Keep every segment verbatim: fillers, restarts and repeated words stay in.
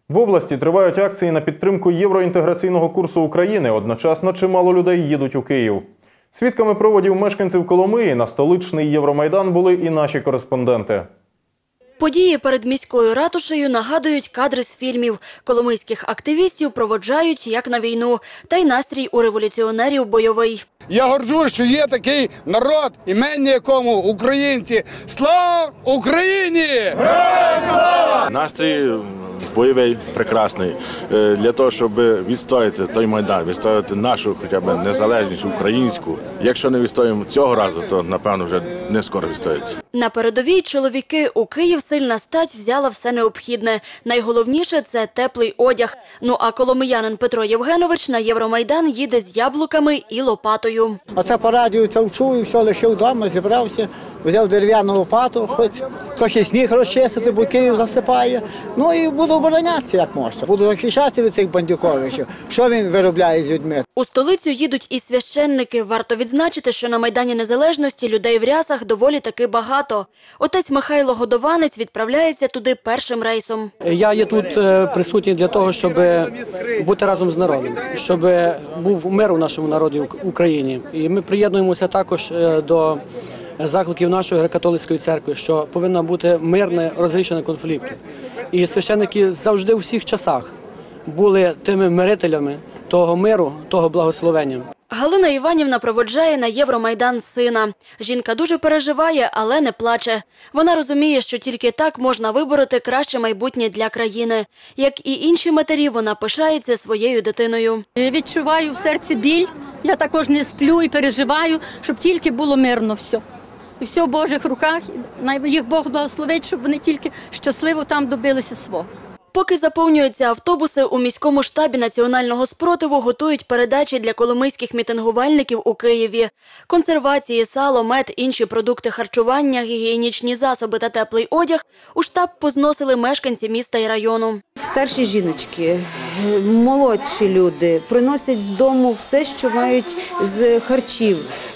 В області тривають акції на підтримку євроінтеграційного курсу України. Одночасно чимало людей їдуть у Київ. Свідками проводів мешканців Коломиї на столичний Євромайдан були і наші кореспонденти. Події перед міською ратушею нагадують кадри з фільмів. Коломийських активістів проводжають як на війну. Та й настрій у революціонерів бойовий. Я горджусь, що є такий народ, імені якому українці. Слава Україні! Героям слава! Настрій бойовий, прекрасний. Для того, щоб відстояти той Майдан, відстояти нашу хоча б незалежність українську. Якщо не відстоїмо цього разу, то, напевно, вже не скоро відстоїться. На передовій чоловіки у Київ сильна стать взяла все необхідне. Найголовніше – це теплий одяг. Ну а коломиянин Петро Євгенович на Євромайдан їде з яблуками і лопатою. Оце по радіо це вчую, все лишив вдома, зібрався, взяв дерев'яну лопату, хоч трохи сніг розчистити, бо Київ засипає. Ну і буду оборонятися як можна. Буду захищати від цих бандюковичів, що він виробляє з людьми. У столицю їдуть і священники. Варто відзначити, що на Майдані Незалежності людей в рясах доволі таки багато. Отець Михайло Годованець відправляється туди першим рейсом. Я є тут присутній для того, щоб бути разом з народом, щоб був мир у нашому народі в Україні. І ми приєднуємося також до закликів нашої греко-католицької церкви, що повинно бути мирне розрішення конфлікту. І священники завжди у всіх часах були тими мирителями того миру, того благословення. Галина Іванівна проводжає на Євромайдан сина. Жінка дуже переживає, але не плаче. Вона розуміє, що тільки так можна вибороти краще майбутнє для країни. Як і інші матері, вона пишається своєю дитиною. Я відчуваю в серці біль, я також не сплю і переживаю, щоб тільки було мирно все. І все в Божих руках, най їх Бог благословить, щоб вони тільки щасливо там добилися свого. Поки заповнюються автобуси, у міському штабі національного спротиву готують передачі для коломийських мітингувальників у Києві. Консервації, сало, мед, інші продукти харчування, гігієнічні засоби та теплий одяг у штаб позносили мешканці міста і району. Старші жіночки, молодші люди приносять з дому все, що мають з харчів,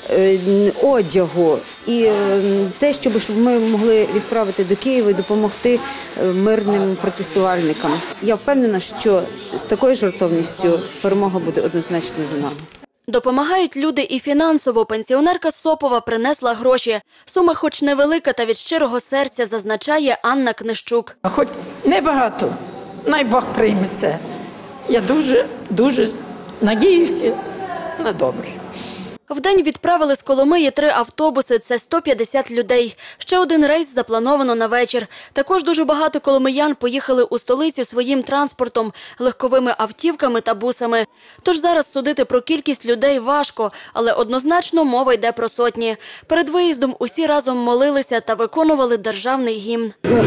одягу і те, щоб ми могли відправити до Києва і допомогти мирним протестувальникам. Я впевнена, що з такою жертовністю перемога буде однозначно за нами. Допомагають люди і фінансово. Пенсіонерка з Сопова принесла гроші. Сума хоч невелика, та від щирого серця, зазначає Анна Книщук. Хоч небагато, най Бог прийме це. Я дуже, дуже надіюся на добре. Вдень відправили з Коломиї три автобуси – це сто п'ятдесят людей. Ще один рейс заплановано на вечір. Також дуже багато коломиян поїхали у столицю своїм транспортом – легковими автівками та бусами. Тож зараз судити про кількість людей важко, але однозначно мова йде про сотні. Перед виїздом усі разом молилися та виконували державний гімн.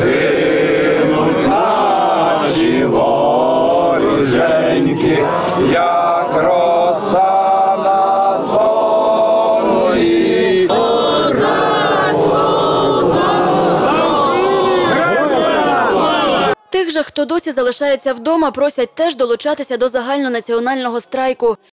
Зимуть наші воріженьки, як роса. Тих же, хто досі залишається вдома, просять теж долучатися до загальнонаціонального страйку.